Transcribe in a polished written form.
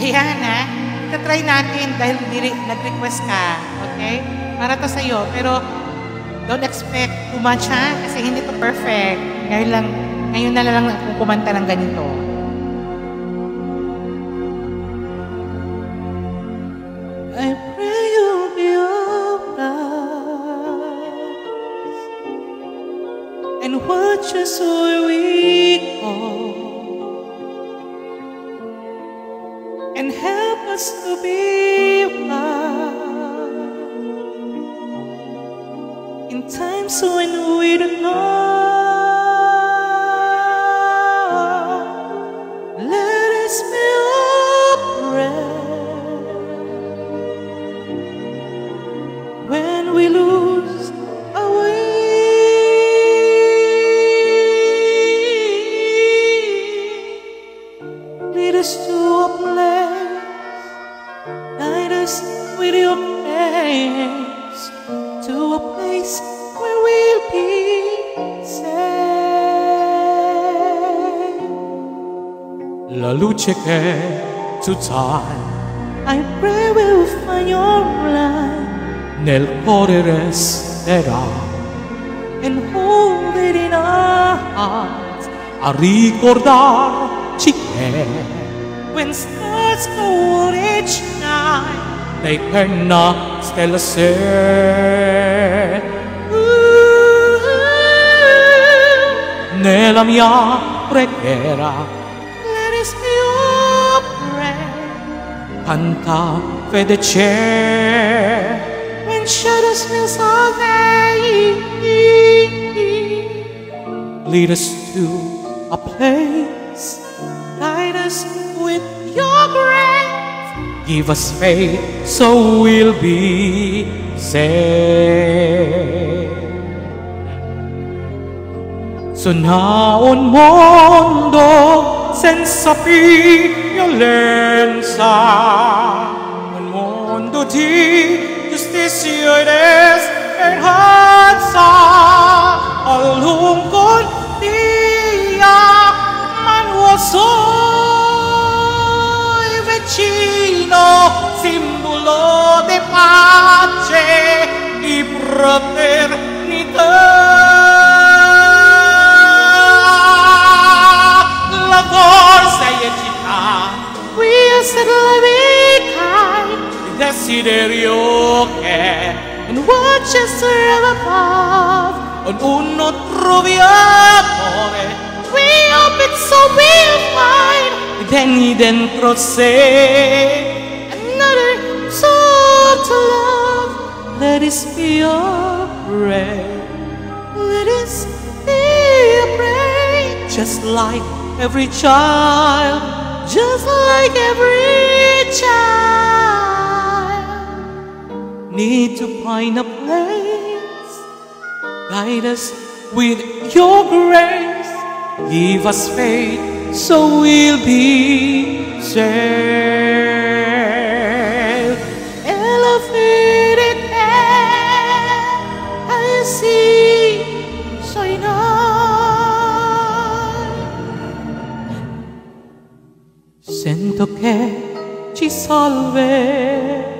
Ayan ha. Try natin dahil nag-request ka. Okay? Para to sa'yo. Pero don't expect too much ha. Kasi hindi to perfect. Ngayon na lang kung kumanta ng ganito. I pray you'll be obliged and watch us where we go and help us to be wise in times when we don't know. Let us be when we lose our way. Lead us to a place, guide us with your grace, to a place where we'll be safe. La luce che tu dai, I pray we'll find your light. Nel cuore resterà and hold it in our hearts a ricordarci che when stars go out each night they penna stella se nella mia preghiera let us be your prayer canta fede c'è when shadows fill all day. Lead us to a place, guide us with your grace, give us faith so we'll be saved. Sunaon mondo senza violenza, un mondo di giustizia ed esperanza, al lungkot tiyak man soy vicino, simbolo de pace y fraternità. La forza e città, we are living kind. Desiderio che and watch us from above on uno trovi amore we open so we'll find then dentro sé another soul to love. Let us be your prayer, let us be your prayer, just like every child, just like every child need to find a place, guide us with your grace, give us faith so we'll be saved. Elevated head, I see so sento che ci salve.